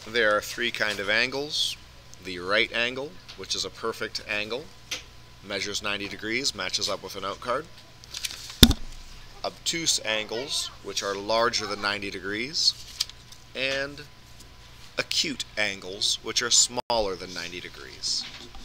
There are three kind of angles. The right angle, which is a perfect angle, measures 90 degrees, matches up with a note card. Obtuse angles, which are larger than 90 degrees. And acute angles, which are smaller than 90 degrees.